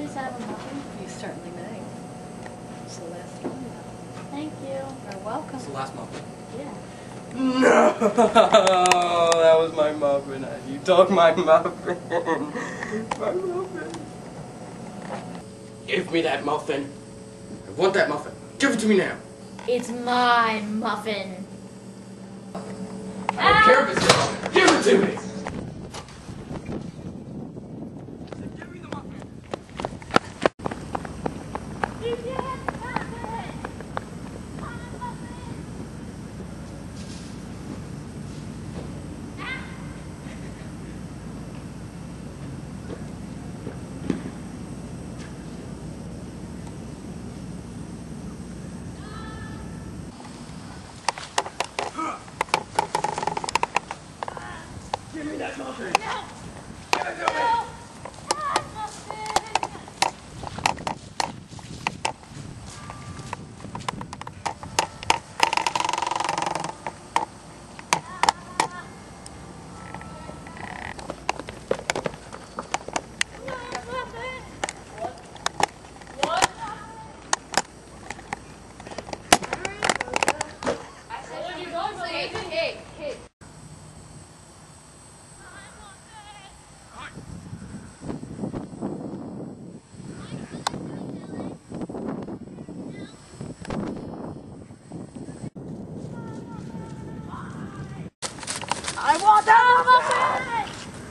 please have a muffin? You certainly may. It's the last one. Thank you. You're welcome. It's the last muffin. Yeah. No, that was my muffin. You took my muffin. My muffin. Give me that muffin. I want that muffin. Give it to me now. It's my muffin. I don't care if it's your muffin. Give it to me. Give me the muffin. Give me that muffin. No. Give it to me. No. My muffin. I want that muffin!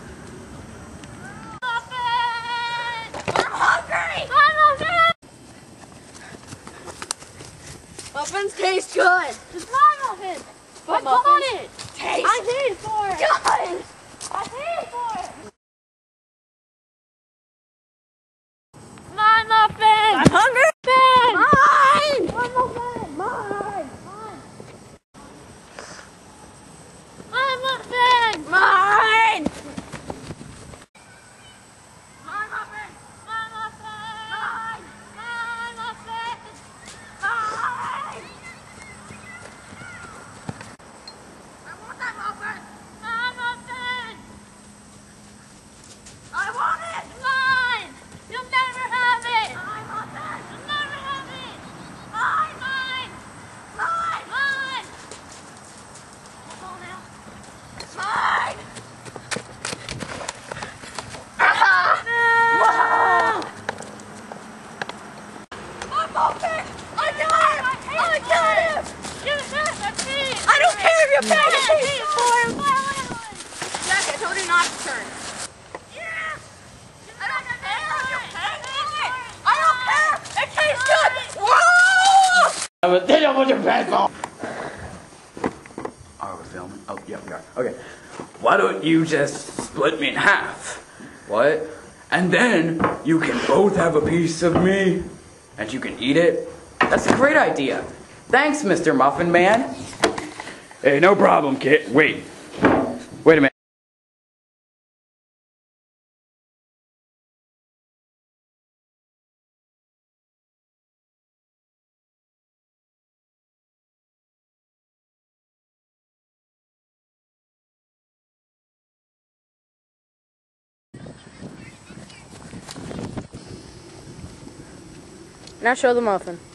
Muffin! I'm hungry! My muffin! Muffins taste good. It's my muffin! But I bought muffins it! taste I paid for it! good. I paid for it! My muffin! I'm hungry. Muffin! Mine. My muffin! Mine. My muffin! Mine. My muffin! My muffin! My muffin! Mine. I want that muffin! My muffin! I want it. Mine! You'll never have it! My muffin. You'll never have it! Mine. Mine! Mine. Mine! That's all now. Mine. Wow. My muffin. I got him. I got him. I don't care if you're paying for him. Jack, I told you not to turn. I don't care if you're paying for it. I don't care. It tastes good. Whoa! They don't want your pencil. Are we filming? Oh, yeah, we are. Okay. Why don't you just split me in half? What? And then you can both have a piece of me, and you can eat it. That's a great idea. Thanks, Mr. Muffin Man. Hey, no problem, kid. Wait a minute. Now show the muffin.